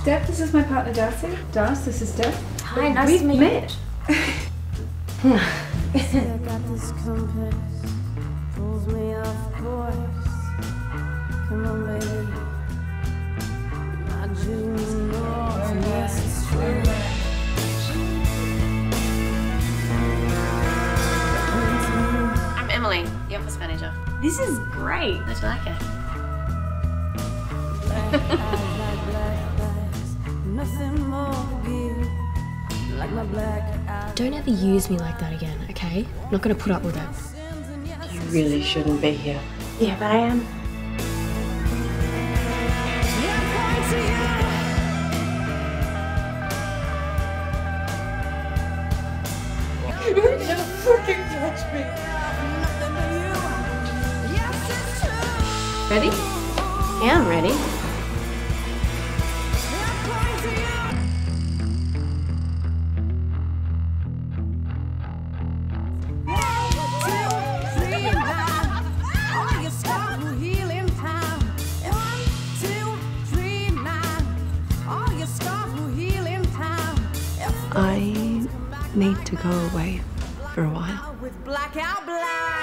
Steph, this is my partner Darcy. Darcy, this is Steph. Hi, nice to meet you. Met. I'm Emily, the office manager. This is great. How'd you like it? Don't ever use me like that again, okay? I'm not gonna put up with it. You really shouldn't be here. Yeah, but I am. Don't fucking touch me. Ready? Yeah, I'm ready. I need to go away for a while.